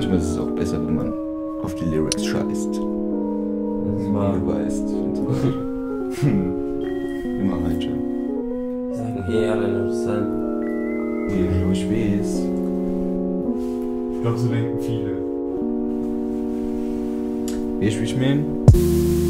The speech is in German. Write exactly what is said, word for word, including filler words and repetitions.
manchmal ist es auch besser, wenn man auf die Lyrics scheißt. Das war. Du weißt. Immer halt schon. Die sagen, hey, alle interessant. Nee, du spielst. Ich glaube, so denken viele. Wie ich mich mein?